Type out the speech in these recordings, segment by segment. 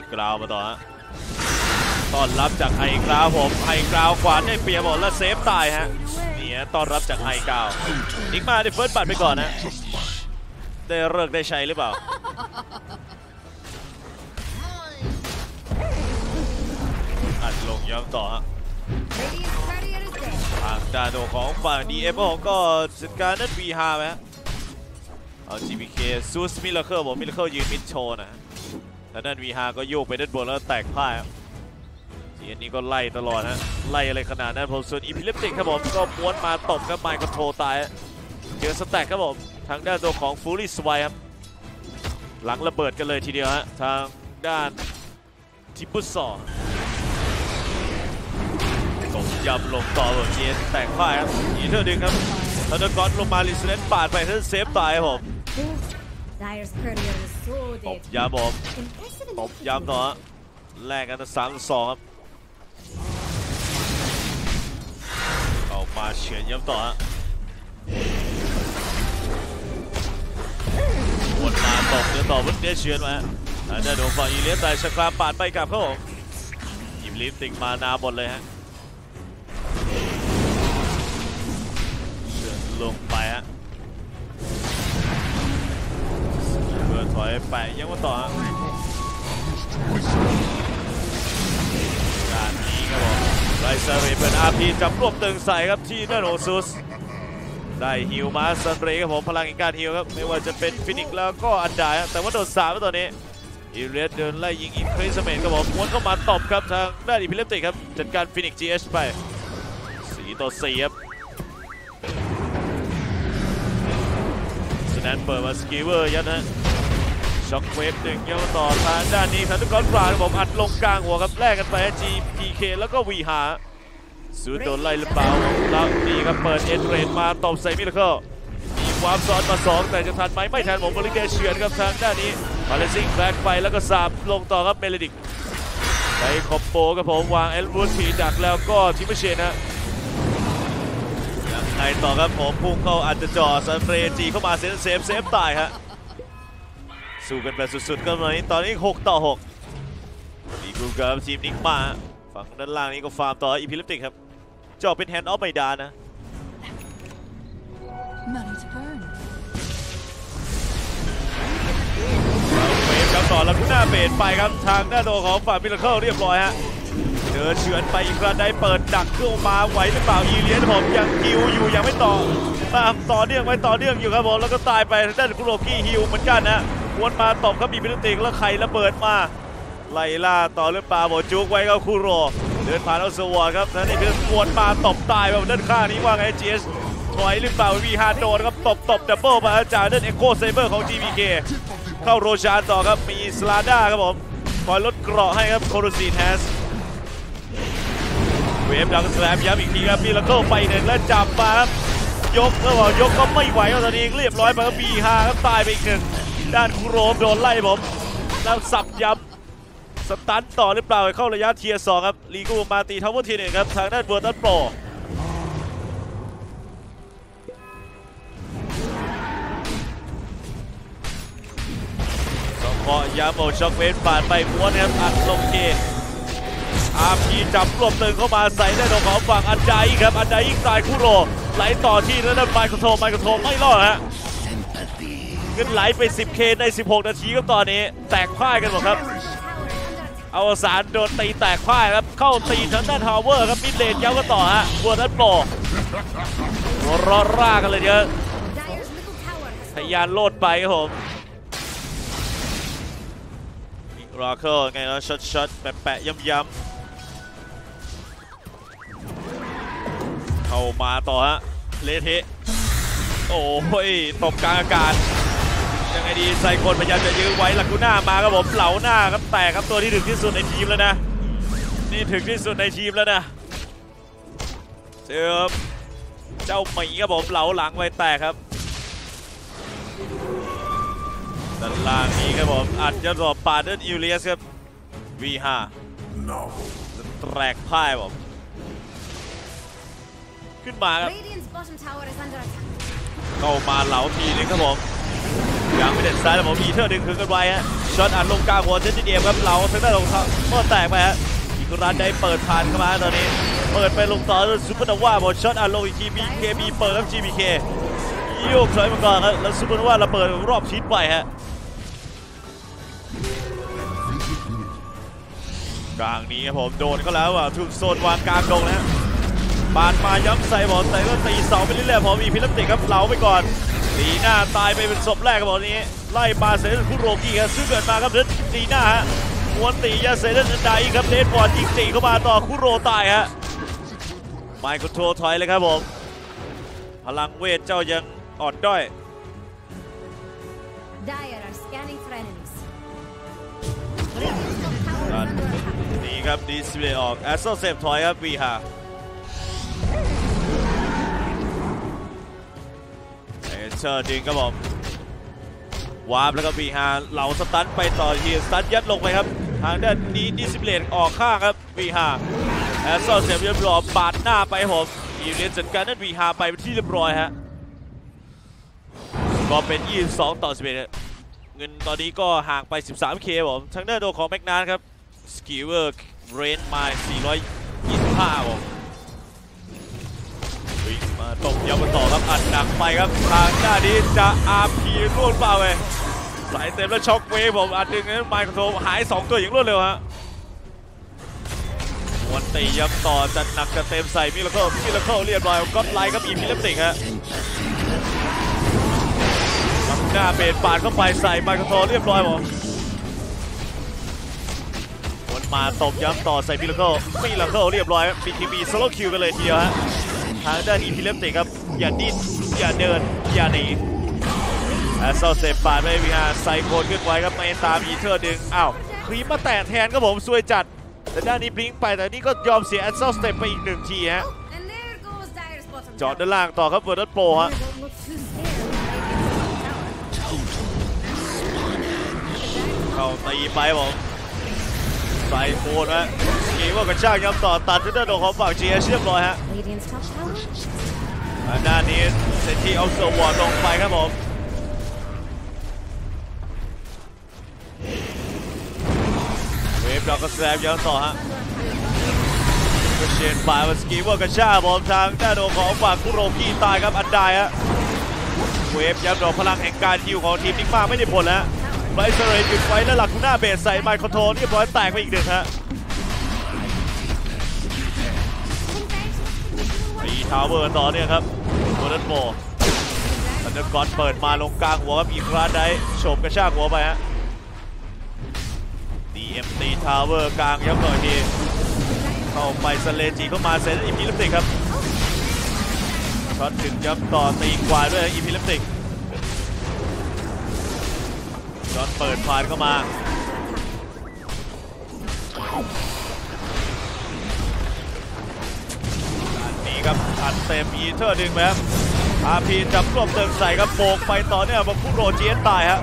กราวมาต่อฮะต้อนรับจากไฮกราวผมไฮกราวขวานได้เปรียบหมดแล้วเซฟตายฮะนี่ต้อนรับจากไฮกราวอีกมาได้เฟิร์สบัตรไปก่อนนะได้เลิกได้ใช้หรือเปล่าอัดลงย้ำต่อฮะทางด้านของฝั่ง DF ผมก็จัดการนั่น V5 ไหมฮะเอา GPK ซูสมิลเลอร์ผมมิลเลอร์ยืนมิดโชว์นะแล้วนั่น V5 ก็โยกไปด้านบนแล้วแตกพ่ายครับทีนี้ก็ไล่ตลอดฮะไล่อะไรขนาดนั้นผมส่วนอีพิลิปติกครับผมก็ม้วนมาตบกับไมค์คอนโทรลตายเจอสแต็กครับผมทางด้านตัวของฟูลี่สไวครับหลังระเบิดกันเลยทีเดียวฮะทางด้านทิปุสอตบยำลงต่อแบบเจนแตกพ่ายครับอีเทอร์ดึงครับธนกรลงมาลิสเลนปาดไปเพื่อเซฟตายครับผมตบยำผมตบยำต่อแลกกัน3-2ครับเอามาเฉือนย้ำต่อฮะวนมาตบเดี๋ยวต่อวุ้นเดียเฉือนมาอาจจะโดนฝั่งอีเลียสแต่ชะครามปาดไปกับเขายิมลิฟติงมานาบนเลยฮะเฉือนลงไปฮะเพื่อถอยไปยังมาต่อฮะการนี้ครับผมไลซาเรเป็นอาร์พีจับรวบตึงใส่ครับที่นั่นโอซุสได้ฮิวมาซันเรครับผมพลังแห่งการฮิวครับไม่ว่าจะเป็นฟินิกแล้วก็อันดาแต่ว่าโดน3แล้วตอนนี้อีเลียสเดินไล่ยิงอินคริสเมนครับผมม้วนเข้ามาตบครับทางด้านอีพิเลปติกครับจัดการฟินิก GH ไป4-4ครับสแนนเปิดมาสกีเวอร์ยัดนะช็อคเวฟหนึ่งยังมาต่อทางด้านนี้ธนกรปราดผมอัดลงกลางหัวครับแลกกันไป GPK แล้วก็วีหาซูโดนไล่หรือเปล่าแล้วนี่ครับเปิดเอ็นเรนมาตบใส่มิลเลอร์มีความซ้อนมา2แต่จะทันไหมไม่ทันผมบริเกเชือนครับทางด้านนี้มาเลซิ่งแบกไปแล้วก็สาบลงต่อครับเมเลดิกไปคอมโบกับผมวางเอลวูดผีดักแล้วก็ทิมเชนนะยังไงต่อครับผมพุ่งเข้าอัดจะจ่อซันเฟรจีเข้ามาเซฟตายฮะสู้กันแบบสุดๆกันเลยตอนนี้6-6มีกูกับทีมนิกมาฝั่งด้านล่างนี้ก็ฟาร์มต่ออีพิลิปติกครับจ่อเป็นแฮนด์ออฟไมดานะเวฟครับต่อแล้วหน้าเบนไปครับทางหน้าโดของฝั่งมิลเลอร์เรียบร้อยฮะเดินเฉือนไปอีกกระไดเปิดดักขึ้นมาไหวหรือเปล่าอีเลียนผมยังฮิวอยู่ยังไม่ต่อเนื่องไว้ต่อเนื่องอยู่ครับผมแล้วก็ตายไปด้านคุโรกี้ฮิวเหมือนกันนะวนมาตบครับอีพิลิปติกแล้วไข่ระเบิดมาไล่ล่าต่อหรือเปล่าโบจุกไว้ก็คุโรเดินผ่านเอาสวอร์ครับนั่นนี่เป็นวนมาตบตายแบบด้านข้างนี้ว่าไงเจสถอยหรือเปล่าวีฮาโดนครับตบดับเบิลมาจากด้านเอ็กโคเซเบอร์ของ GPK เข้าโรชานต่อครับมีสลาด้าครับผมคอยลดเกราะให้ครับโคโรซีนแฮสเวฟดังสแลมย้ำอีกทีครับมีลักเกิลไปหนึ่งแล้วจับมาครับยกแล้วบอกยกก็ไม่ไหวแล้วตอนนี้เรียบร้อยไปครับวีฮาครับตายไปอีกหนึ่งด้านคุโรโดนไล่ผมแล้วสับย้ำสตันต่อหรือเปล่าเข้าระยะเทียร์2ครับลีกูมาตีทาวเวอร์ที1ครับทางด้านเวอร์ตันโปรสองยาโมช็อกเวฟผ่านไปม้วนครับอัดลงเกอาร์พีจับรวบตึงเข้ามาใส่ได้ตรงของฝั่งอันดาอีกครับอันดาอีกตายคุโรไหลต่อที่แล้วนั่นไมค์คอนโทรลไม่รอดฮะขึ้นไหลไป 10K ใน 16 นาทีครับตอนนี้แตกพ่ายกันหมดครับอวสานโดนตีแตกพ่ายครับเข้าตีทางด้านทาวเวอร์ครับมิดเลนย้ำกันต่อฮะบัวทันโปรหัวรอร่ากันเลยเยอะทะยานโลดไปครับผมอีกราเคิลไงแล้วช็อตแปะย้ำเข้ามาต่อฮะเลเทโอ้ยตบกลางอากาศยังไงดีไซโคนพยายามจะยื้อไว้ลักูน่ามาครับผมเหลาหน้าครับแตกครับตัวที่ถึงที่สุดในทีมแล้วนะนี่ถึงที่สุดในทีมแล้วนะเจอเจ้าหมีครับผมเหลาหลังไว้แตกครับด้านล่างนี้ครับผมอัดยอดรอบปาดเดินอิวเลียสครับ V5 แตกพ่ายผมขึ้นมาครับเข้ามาเหลาทีนึงครับผมยังไม่เด็ดซ้ายแล้วผมอีเทอร์ดึงคืนกันไว้ฮะช็อตอัดลงกลางหัวเซนติเดียมครับเราทางด้านของเมื่อแตกไปฮะอีกรันได้เปิดผ่านเข้ามาตอนนี้เปิดไปลงต่อซูเปอร์โนวาหมดช็อตอัดลงอีกที BKB เปิดครับ GBK โยกถอยมาก่อนครับแล้วซูเปอร์โนวาระเบิดรอบชิดไปฮะกลางนี้ครับผมโดนก็แล้วอ่ะถูกโซนวางกลางดงนะปาดมาย้ำใส่บอลแต่ก็ตีเสาไปเรื่อยๆพอมีพิลัมติกครับเหลาไปก่อนตีหน้าตายไปเป็นศพแรกครับบอลนี้ไล่ปาเซนคุโรกิครับซึ่งเกิดมาครับตีหน้าฮะม้วนตียาเซนไดครับเลนบอลยิงตีเข้ามาต่อคุโรตายฮะไมค์คอนโทรลถอยเลยครับผมพลังเวทเจ้ายังอ่อนด้อยนี่ครับดีสเวย์ออกแอสโซเซฟถอยครับวีฮาเชอร์ดึงครับผมวาร์ปแล้วก็วีฮาเหลาสตันไปต่อทีสตันยัดลงไปครับทางด้านนี้ดิสเบลออกข้างครับวีฮาแอสโซเซฟเรียบร้อยปาดหน้าไปผมอีเลียนจัดการนั่นวีฮาไปเป็นที่เรียบร้อยฮะก็เป็น22-11เงินตอนนี้ก็ห่างไป 13K ผมทางด้านตัวของแมกนานครับสกิเวอร์เรนมา425ผมวิ่งมาตบยาวมาต่อครับอัดหนักไปครับทางด้านนี้จะ RP ร่วงเปล่าเลยใส่เต็มแล้วช็อคเวฟผมอัดดึงนั้นไมค์คอนโทรลหาย2ตัวอย่างรวดเร็วฮะวันตีย้ำต่อจะหนักจะเต็มใส่มิลเคิลเรียบร้อยก็ไลน์ครับอีพิเลปติกฮะหน้าเบรดปาดเข้าไปใส่ไมค์คอนโทรลเรียบร้อยผมวนมาตบย้ำต่อใส่มิลเคิลเรียบร้อย BKBโซโล่คิวกันเลยทีเดียวฮะทางด้านอีพิเลปติกครับอย่าดิ้นอย่าเดินอย่าหนีแอสเซลเซฟปาดไปวีฮาไซโคนขึ้นไว้ครับไม่ตามอีเทอร์ดึงอ้าวครีมมาแตะแทนครับผมซวยจัดแต่ด้านนี้พลิงไปแต่นี่ก็ยอมเสียแอสเซลสเต็ปไปอีก1ทีฮะจอดด้านล่างต่อครับเวิร์ดโปรฮะเข้าตีไปผมใส่โคนฮะกีว่ากระชากย้ำต่อตัดที่ด้านโดนของฝั่ง GS เรียบร้อยฮะด้านนี้เซนที่เอาเซอร์วอร์ดลงไปครับผมเวฟดอกกระแสย้ำต่อฮะเชนฝ่ายมาสกีว่ากระชากบอลทางด้านโดนของฝั่งคุโรกิตายครับอันได้ฮะเวฟย้ำดอกพลังแห่งการฮิวของทีมนิกมาไม่ได้ผลแล้วไบรท์เซเรนหยุดไว้แล้วหลักหน้าเบสใส่ไมค์คอนโทรลเรียบร้อยแตกไปอีกหนึ่งฮะตีทาวเวอร์ต่อเนี่ยครับโมเดิร์นโบอันเดอร์กอนเปิดมาลงกลางหัวครับอีกครั้งได้โฉบกระชากหัวไปฮะ DMT ทาวเวอร์กลางย้ำหน่อยทีเข้าไปสเลจีเข้ามาเซนอีพีลิปติกครับช็อตถึงย้ำต่อตีกว่าด้วยอีพีลิปติกจอนเปิดผ่านเข้ามาอันนี้ครับอัดเต็มอีเทอร์ดึงไปครับอาพีจับรวบเติมใส่ครับโบกไปต่อเนี่ยมาคุโรเจียนตายฮะ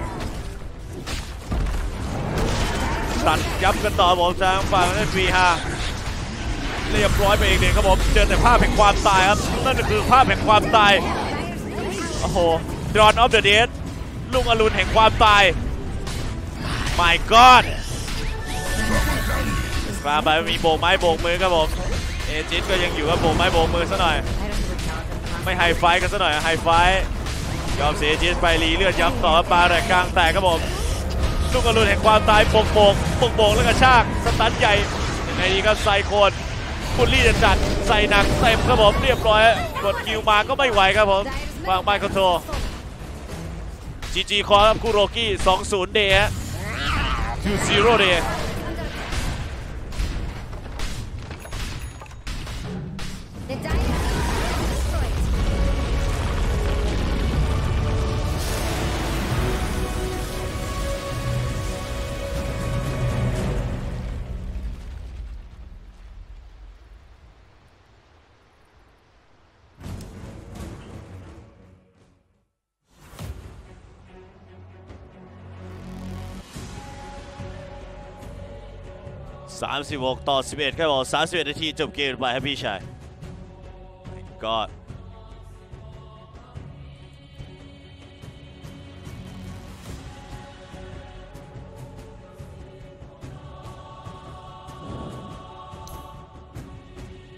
ตัดยับกันต่อผมทางฝั่งนั้นวีฮาเรียบร้อยไปอีกหนึ่งครับผมเจอแต่ภาพแห่งความตายครับนั่นก็คือภาพแห่งความตายโอ้โหดรอนออฟเดอะเดดลุงอรุณแห่งความตาย My God มาไปมีโบกไม้โบกมือครับผมเอจิตก็ยังอยู่กับโบกไม้โบกมือซะหน่อยไม่ไฮไฟกันซะหน่อยไฮไฟยอมเสียจิตไปรีเลือดย้ำต่อปลาแต่กลางแตกครับผมลุงอรุณแห่งความตายโบกแล้วกระชากสตันใหญ่ยังไงดีครับไซโคนบุลลี่จะจัดใส่หนักเต็มครับผมเรียบร้อยกดคิวมาก็ไม่ไหวครับผมวางไมค์คอนโทรลGG คอร์ครับคุโรกิ20 เดย์ฮะ20 เดย์36-11ครับผม31 นาทีจบเกมไปครับพี่ชายก็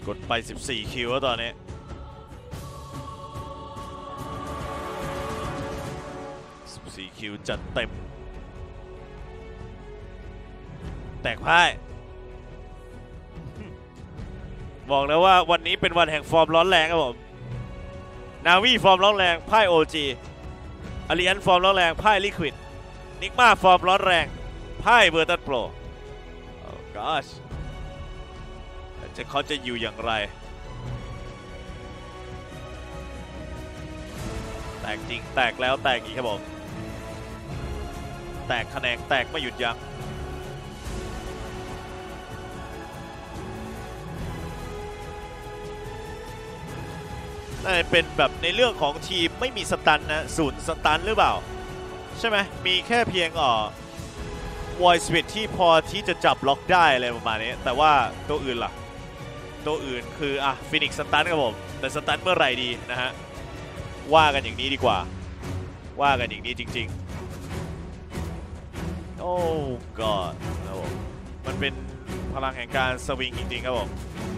กดไป14คิวแล้วตอนนี้14คิวจัดเต็มแตกพ่ายบอกแล้วว่าวันนี้เป็นวันแห่งฟอร์มร้อนแรงครับผมนาวีฟอร์มร้อนแรงพ่ายโอจีอาริอันฟอร์มร้อนแรงพ่ายลิควิดนิกมาฟอร์มร้อนแรงพ่ายเวอร์ตัสโปรโอ้ gosh เขาจะอยู่อย่างไรแตกจริงแตกแล้วแตกอีกครับผมแตกคะแนนแตกไม่หยุดยั้งน่าจะเป็นแบบในเรื่องของทีมไม่มีสตันนะศูนย์สตันหรือเปล่าใช่ไหมมีแค่เพียงวอยสวิตที่พอที่จะจับล็อกได้อะไรประมาณนี้แต่ว่าตัวอื่นล่ะตัวอื่นคือฟินิกซ์สตันครับผมแต่สตันเมื่อไหร่ดีนะฮะว่ากันอย่างนี้ดีกว่าว่ากันอย่างนี้จริงๆโอ้กอดครับผมมันเป็นพลังแห่งการสวิงจริงๆครับผม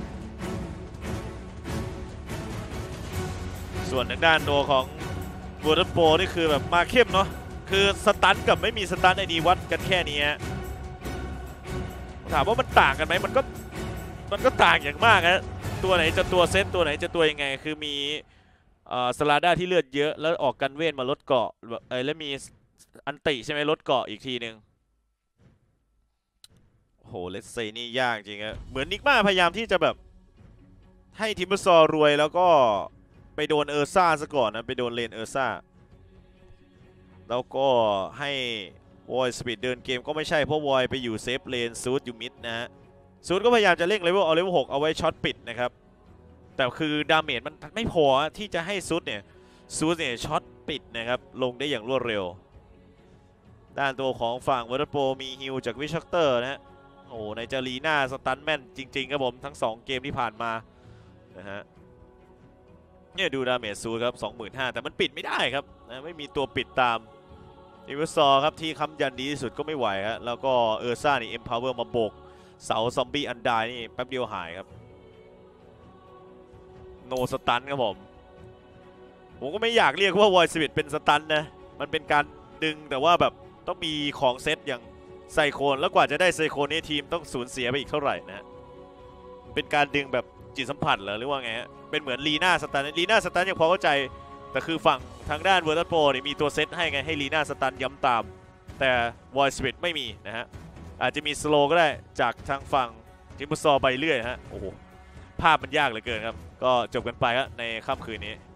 ส่วนทางด้านตัวของบูดัตโปนี่คือแบบมาเข้มเนาะคือสตันกับไม่มีสตันไอดีวัดกันแค่นี้ถามว่ามันต่างกันไหมมันก็ต่างอย่างมากนะตัวไหนจะตัวเซตตัวไหนจะตัวยังไงคือมีสลาด้าที่เลือดเยอะแล้วออกกันเวทมาลดเกาะแล้วมีอันติใช่ไหมลดเกาะอีกทีนึงโหเลสเซนี่ยากจริงอะเหมือนนิกมาพยายามที่จะแบบให้ทิมเบอร์ซอรวยแล้วก็ไปโดนเออร์ซ่าซะก่อนนะไปโดนเลนเออร์ซ่าแล้วก็ให้วอยสปีดเดินเกมก็ไม่ใช่เพราะวอยไปอยู่เซฟเลนซูดอยู่มิดนะฮะซูดก็พยายามจะเร่งเลเวลเอาเลเวล6เอาไว้ช็อตปิดนะครับแต่คือดาเมจมันไม่พอที่จะให้ซูดเนี่ยช็อตปิดนะครับลงได้อย่างรวดเร็วด้านตัวของฝั่งวอเตอร์โปมีฮิลจากวิชักเตอร์นะฮะโอ้ในจารีน่าสตันแมนจริงๆครับผมทั้ง2เกมที่ผ่านมานะฮะเนี่ยดูดาเมจซูดครับ 25,000 แต่มันปิดไม่ได้ครับนะไม่มีตัวปิดตามอิวซอครับที่ค้ำยันดีที่สุดก็ไม่ไหวฮะแล้วก็เออร์ซ่านี่เอ็มพาวเวอร์มาโบกเสาซอมบี้อันดายนี่แป๊บเดียวหายครับโนสตันครับผมก็ไม่อยากเรียกว่าวอยสวิตเป็นสตันนะมันเป็นการดึงแต่ว่าแบบต้องมีของเซตอย่างไซโคนแล้วกว่าจะได้ไซโคนนี้ทีมต้องสูญเสียไปอีกเท่าไหร่นะเป็นการดึงแบบจิตสัมผัสเหรอหรือว่าไงฮะเป็นเหมือนลีน่าสตันยังพอเข้าใจแต่คือฝั่งทางด้านเวอร์ตัสโปรนี่มีตัวเซตให้ไงให้ลีน่าสตันย้ำตามแต่วอยสวิตไม่มีนะฮะอาจจะมีสโลก็ได้จากทางฝั่งทิมเบอร์ซอไปเรื่อยฮะโอ้โหภาพมันยากเหลือเกินครับก็จบกันไปครับในค่ำคืนนี้